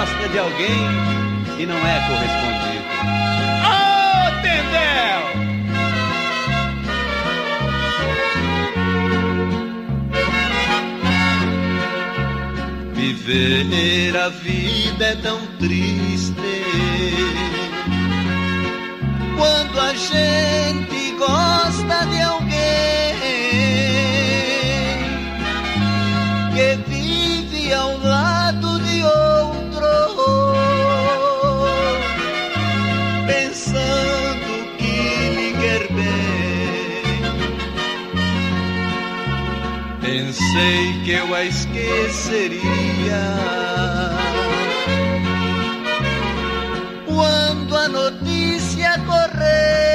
gosta de alguém e não é correspondido. Ô, Tendel! Viver a vida é tão triste quando a gente gosta de alguém que vive ao lado de outro, pensando que lhe quer bem. Pensei que eu a esqueceria quando a notícia correu